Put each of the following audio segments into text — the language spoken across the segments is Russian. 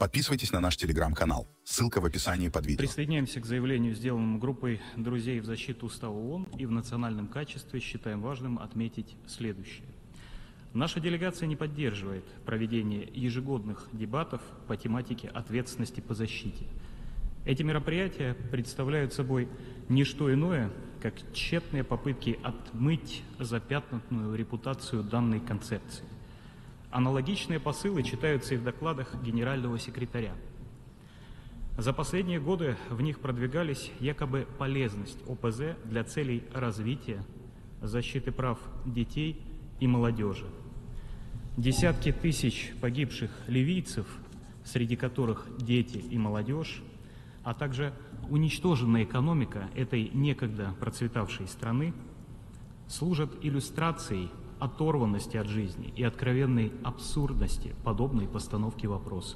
Подписывайтесь на наш телеграм-канал. Ссылка в описании под видео. Присоединяемся к заявлению, сделанному группой друзей в защиту Устава ООН, и в национальном качестве считаем важным отметить следующее. Наша делегация не поддерживает проведение ежегодных дебатов по тематике ответственности по защите. Эти мероприятия представляют собой не что иное, как тщетные попытки отмыть запятнанную репутацию данной концепции. Аналогичные посылы читаются и в докладах генерального секретаря. За последние годы в них продвигались якобы полезность ОПЗ для целей развития, защиты прав детей и молодежи. Десятки тысяч погибших ливийцев, среди которых дети и молодежь, а также уничтоженная экономика этой некогда процветавшей страны, служат иллюстрацией оторванности от жизни и откровенной абсурдности подобной постановки вопроса.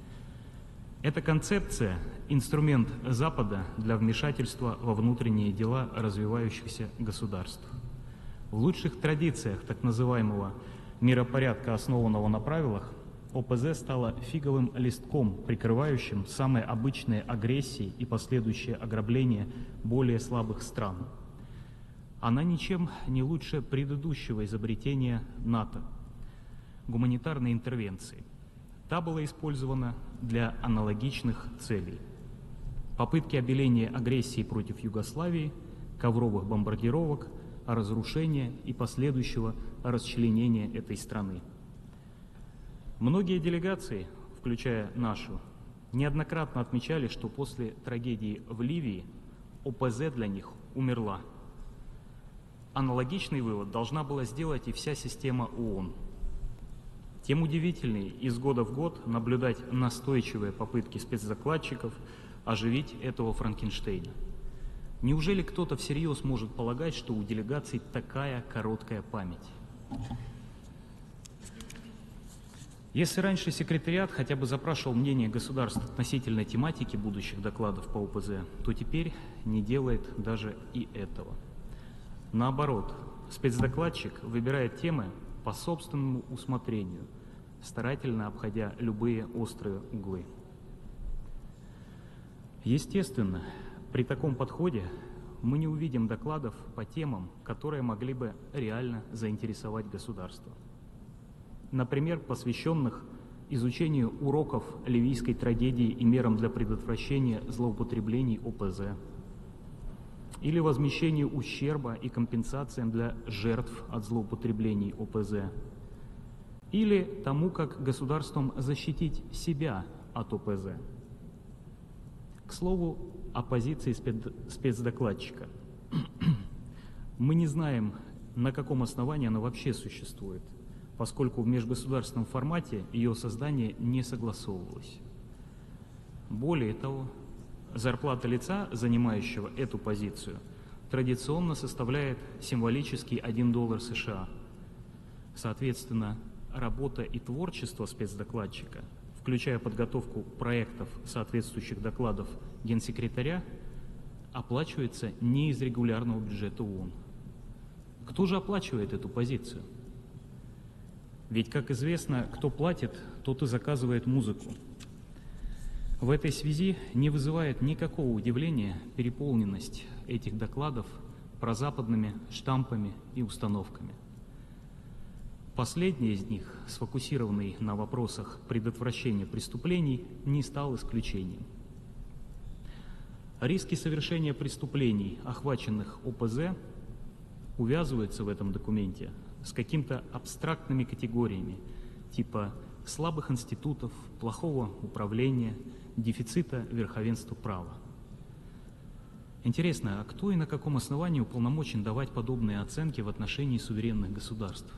Эта концепция – инструмент Запада для вмешательства во внутренние дела развивающихся государств. В лучших традициях так называемого миропорядка, основанного на правилах, ОПЗ стала фиговым листком, прикрывающим самые обычные агрессии и последующие ограбления более слабых стран. Она ничем не лучше предыдущего изобретения НАТО – гуманитарной интервенции. Та была использована для аналогичных целей. Попытки обеления агрессии против Югославии, ковровых бомбардировок, разрушения и последующего расчленения этой страны. Многие делегации, включая нашу, неоднократно отмечали, что после трагедии в Ливии ОПЗ для них умерла. Аналогичный вывод должна была сделать и вся система ООН. Тем удивительнее из года в год наблюдать настойчивые попытки спецдокладчиков оживить этого Франкенштейна. Неужели кто-то всерьез может полагать, что у делегаций такая короткая память? Если раньше секретариат хотя бы запрашивал мнение государств относительно тематики будущих докладов по ОПЗ, то теперь не делает даже и этого. Наоборот, спецдокладчик выбирает темы по собственному усмотрению, старательно обходя любые острые углы. Естественно, при таком подходе мы не увидим докладов по темам, которые могли бы реально заинтересовать государство. Например, посвященных изучению уроков ливийской трагедии и мерам для предотвращения злоупотреблений ОПЗ, или возмещению ущерба и компенсациям для жертв от злоупотреблений ОПЗ, или тому, как государством защитить себя от ОПЗ. К слову, о позиции спецдокладчика. Мы не знаем, на каком основании она вообще существует, поскольку в межгосударственном формате ее создание не согласовывалось. Более того, зарплата лица, занимающего эту позицию, традиционно составляет символический $1 США. Соответственно, работа и творчество спецдокладчика, включая подготовку проектов соответствующих докладов генсекретаря, оплачивается не из регулярного бюджета ООН. Кто же оплачивает эту позицию? Ведь, как известно, кто платит, тот и заказывает музыку. В этой связи не вызывает никакого удивления переполненность этих докладов прозападными штампами и установками. Последний из них, сфокусированный на вопросах предотвращения преступлений, не стал исключением. Риски совершения преступлений, охваченных ОПЗ, увязываются в этом документе с какими-то абстрактными категориями, типа слабых институтов, плохого управления, дефицита верховенства права. Интересно, а кто и на каком основании уполномочен давать подобные оценки в отношении суверенных государств?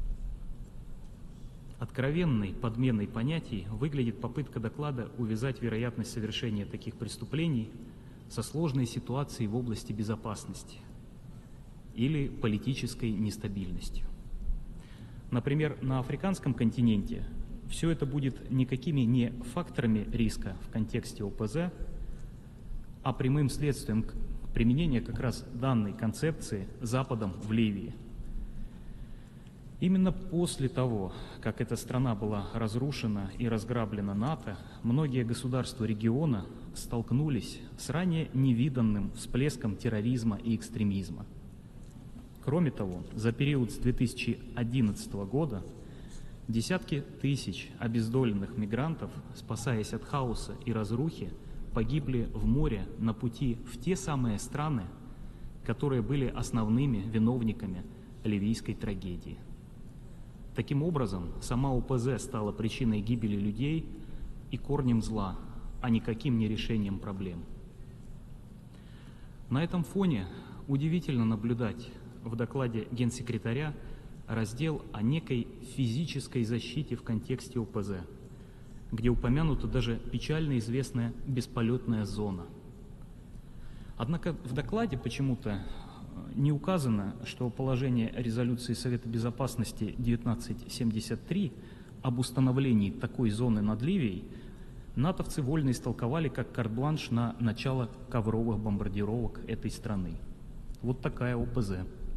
Откровенной подменой понятий выглядит попытка доклада увязать вероятность совершения таких преступлений со сложной ситуацией в области безопасности или политической нестабильностью. Например, на африканском континенте все это будет никакими не факторами риска в контексте ОПЗ, а прямым следствием применения как раз данной концепции Западом в Ливии. Именно после того, как эта страна была разрушена и разграблена НАТО, многие государства региона столкнулись с ранее невиданным всплеском терроризма и экстремизма. Кроме того, за период с 2011 года десятки тысяч обездоленных мигрантов, спасаясь от хаоса и разрухи, погибли в море на пути в те самые страны, которые были основными виновниками ливийской трагедии. Таким образом, сама ОПЗ стала причиной гибели людей и корнем зла, а никаким не решением проблем. На этом фоне удивительно наблюдать в докладе Генсекретаря раздел о некой физической защите в контексте ОПЗ, где упомянута даже печально известная бесполетная зона. Однако в докладе почему-то не указано, что положение резолюции Совета Безопасности 1973 об установлении такой зоны над Ливией натовцы вольно истолковали как карт-бланш на начало ковровых бомбардировок этой страны. Вот такая ОПЗ.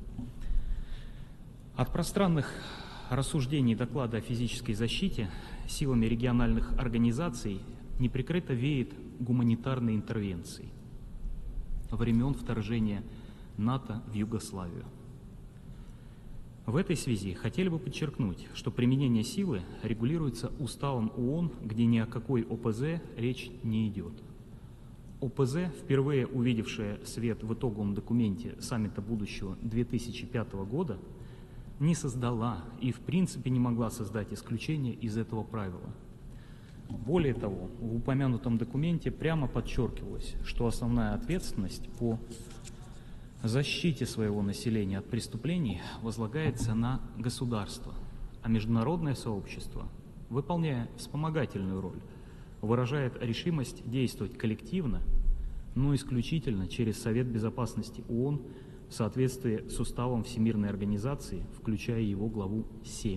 От пространных рассуждений доклада о физической защите силами региональных организаций неприкрыто веет гуманитарной интервенцией времен вторжения НАТО в Югославию. В этой связи хотели бы подчеркнуть, что применение силы регулируется Уставом ООН, где ни о какой ОПЗ речь не идет. ОПЗ, впервые увидевшая свет в итоговом документе саммита будущего 2005 года, не создала и в принципе не могла создать исключение из этого правила. Более того, в упомянутом документе прямо подчеркивалось, что основная ответственность по защите своего населения от преступлений возлагается на государство, а международное сообщество, выполняя вспомогательную роль, выражает решимость действовать коллективно, но исключительно через Совет Безопасности ООН в соответствии с Уставом Всемирной Организации, включая его главу 7.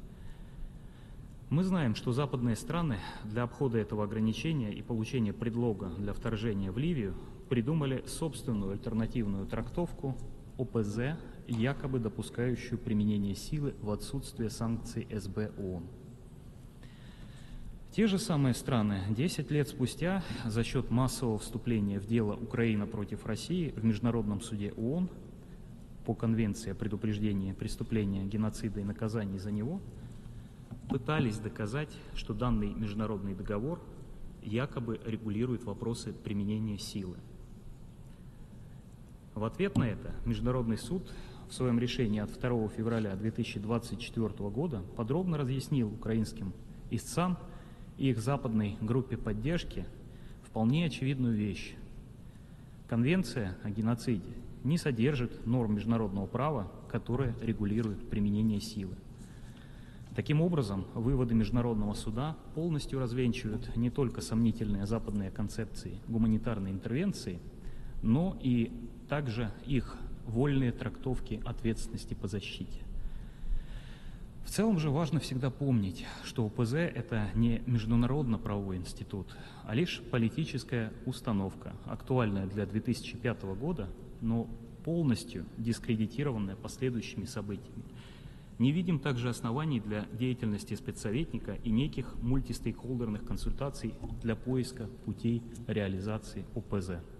Мы знаем, что западные страны для обхода этого ограничения и получения предлога для вторжения в Ливию придумали собственную альтернативную трактовку ОПЗ, якобы допускающую применение силы в отсутствие санкций СБ ООН. Те же самые страны 10 лет спустя за счет массового вступления в дело Украина против России в Международном суде ООН по Конвенции о предупреждении преступления геноцида и наказании за него пытались доказать, что данный международный договор якобы регулирует вопросы применения силы. В ответ на это Международный суд в своем решении от 2 февраля 2024 года подробно разъяснил украинским истцам и их западной группе поддержки вполне очевидную вещь. Конвенция о геноциде не содержит норм международного права, которые регулируют применение силы. Таким образом, выводы Международного суда полностью развенчивают не только сомнительные западные концепции гуманитарной интервенции, но и также их вольные трактовки ответственности по защите. В целом же важно всегда помнить, что ОПЗ – это не международно-правовой институт, а лишь политическая установка, актуальная для 2005 года, но полностью дискредитированная последующими событиями. Не видим также оснований для деятельности спецсоветника и неких мультистейкхолдерных консультаций для поиска путей реализации ОПЗ.